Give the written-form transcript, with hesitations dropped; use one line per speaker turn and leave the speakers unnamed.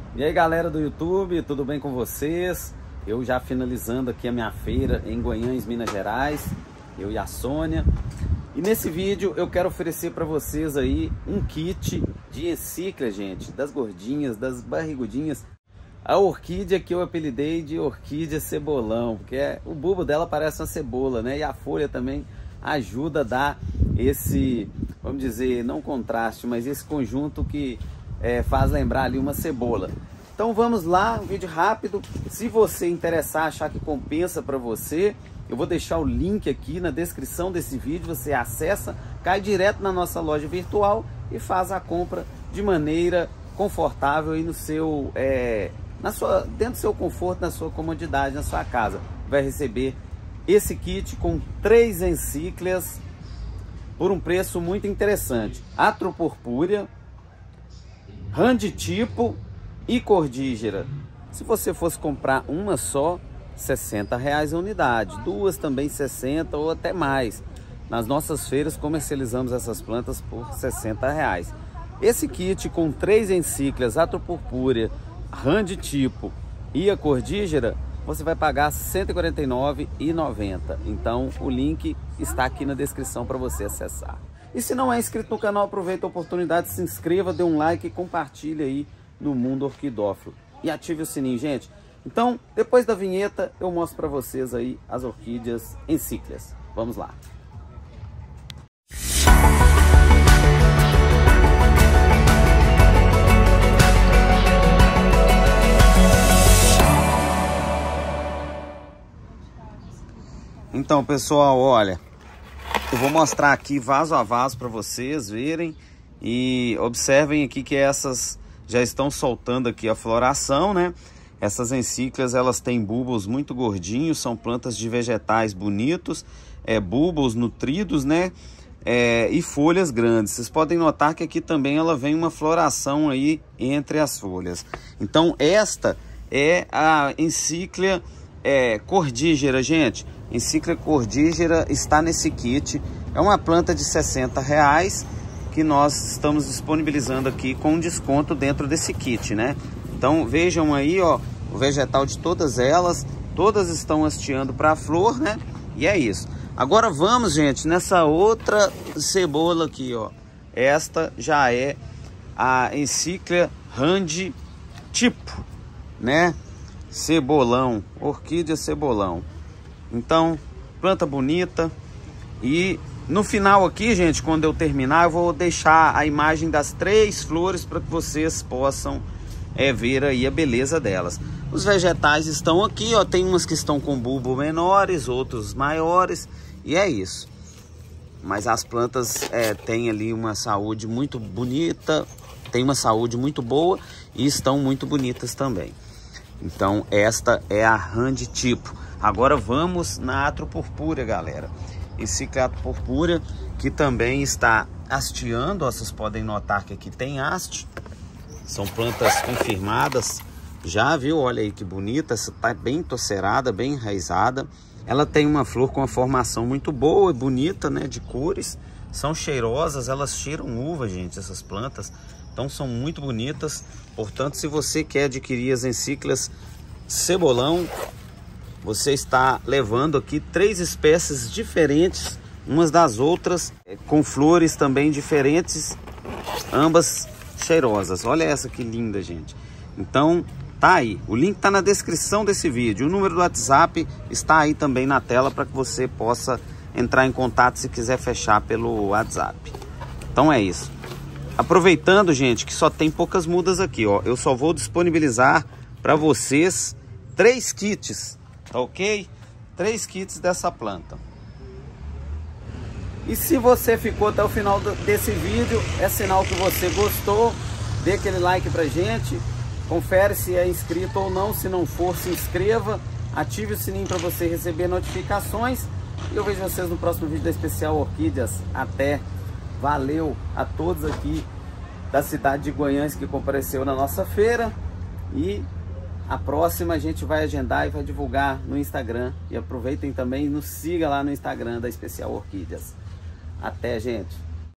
E aí galera do YouTube, tudo bem com vocês? Eu já finalizando aqui a minha feira em Guanhães, Minas Gerais, eu e a Sônia. E nesse vídeo eu quero oferecer para vocês aí um kit de encíclia, gente, das gordinhas, das barrigudinhas. A orquídea que eu apelidei de orquídea cebolão, porque o bulbo dela parece uma cebola, né? E a folha também ajuda a dar esse, vamos dizer, não contraste, mas esse conjunto que faz lembrar ali uma cebola. Então vamos lá, um vídeo rápido. Se você interessar, achar que compensa para você, eu vou deixar o link aqui na descrição desse vídeo. Você acessa, cai direto na nossa loja virtual e faz a compra de maneira confortável aí no seu, dentro do seu conforto, na sua comodidade, na sua casa. Vai receber esse kit com 3 encíclias por um preço muito interessante. Atropurpúrea, Randitipo e Cordígera. Se você fosse comprar uma só, R$60 a unidade, duas também 60 ou até mais. Nas nossas feiras comercializamos essas plantas por R$60. Esse kit com 3 encíclias, Atropurpúrea, Randitipo e a Cordígera, você vai pagar R$ 149,90. Então o link está aqui na descrição para você acessar. E se não é inscrito no canal, aproveita a oportunidade, se inscreva, dê um like e compartilhe aí no Mundo Orquidófilo. E ative o sininho, gente. Então, depois da vinheta, eu mostro para vocês aí as orquídeas encíclias. Vamos lá. Então, pessoal, olha, eu vou mostrar aqui vaso a vaso para vocês verem e observem aqui que essas já estão soltando aqui a floração, né? Essas encíclias, elas têm bulbos muito gordinhos, são plantas de vegetais bonitos, bulbos nutridos, né? E folhas grandes. Vocês podem notar que aqui também ela vem uma floração aí entre as folhas. Então esta é a encíclia Cordígera, gente. Encíclia Cordígera está nesse kit. É uma planta de R$60 que nós estamos disponibilizando aqui com desconto dentro desse kit, né? Então vejam aí, ó, o vegetal de todas elas, todas estão hasteando para a flor, né? E é isso. Agora vamos, gente, nessa outra cebola aqui, ó. Esta já é a encíclia Randitipo, né? Cebolão, orquídea cebolão. Então, planta bonita. E no final aqui, gente, quando eu terminar, eu vou deixar a imagem das 3 flores para que vocês possam ver aí a beleza delas. Os vegetais estão aqui, ó, tem umas que estão com bulbo menores, outros maiores, e é isso. Mas as plantas têm ali uma saúde muito bonita, tem uma saúde muito boa e estão muito bonitas também. Então esta é a Randitipo. Agora vamos na Atropurpúrea, galera. Encíclia Atropurpúrea, que também está hasteando. Vocês podem notar que aqui tem haste. São plantas confirmadas. Já viu? Olha aí que bonita. Essa tá bem tocerada, bem enraizada. Ela tem uma flor com uma formação muito boa e bonita, né? De cores. São cheirosas, elas cheiram uva, gente, essas plantas. Então são muito bonitas. Portanto, se você quer adquirir as encíclias cebolão, você está levando aqui 3 espécies diferentes umas das outras, com flores também diferentes, ambas cheirosas. Olha essa que linda, gente. Então tá aí, o link tá na descrição desse vídeo, o número do WhatsApp está aí também na tela para que você possa entrar em contato se quiser fechar pelo WhatsApp. Então é isso. Aproveitando, gente, que só tem poucas mudas aqui, ó, eu só vou disponibilizar para vocês 3 kits, tá ok? 3 kits dessa planta. E se você ficou até o final desse vídeo, é sinal que você gostou. Dê aquele like pra gente. Confere se é inscrito ou não. Se não for, se inscreva. Ative o sininho para você receber notificações. E eu vejo vocês no próximo vídeo da Especial Orquídeas. Até! Valeu a todos aqui da cidade de Guanhães que compareceu na nossa feira. E a próxima a gente vai agendar e vai divulgar no Instagram. E aproveitem também e nos siga lá no Instagram da Especial Orquídeas. Até, gente!